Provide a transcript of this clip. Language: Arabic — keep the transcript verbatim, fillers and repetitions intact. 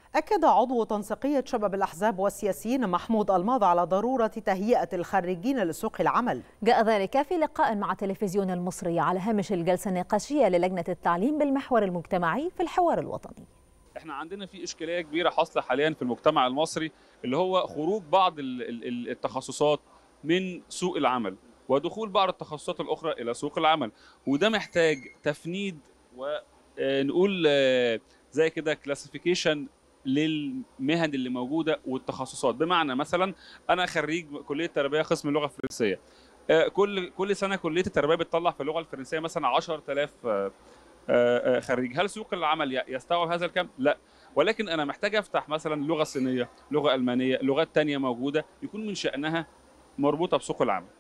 أكد عضو تنسيقية شباب الأحزاب والسياسيين محمود ألماظ على ضرورة تهيئة الخريجين لسوق العمل. جاء ذلك في لقاء مع التلفزيون المصري على هامش الجلسة النقاشية للجنة التعليم بالمحور المجتمعي في الحوار الوطني. احنا عندنا في إشكالية كبيرة حاصلة حاليا في المجتمع المصري، اللي هو خروج بعض التخصصات من سوق العمل ودخول بعض التخصصات الأخرى إلى سوق العمل، وده محتاج تفنيد ونقول زي كده كلاسيفيكيشن للمهن اللي موجوده والتخصصات. بمعنى مثلا انا خريج كليه تربيه قسم اللغه الفرنسيه، كل كل سنه كليه التربيه بتطلع في اللغه الفرنسيه مثلا عشرة آلاف خريج. هل سوق العمل يستوعب هذا الكم؟ لا، ولكن انا محتاج افتح مثلا لغه صينيه، لغه المانيه، لغات ثانيه موجوده يكون من شانها مربوطه بسوق العمل.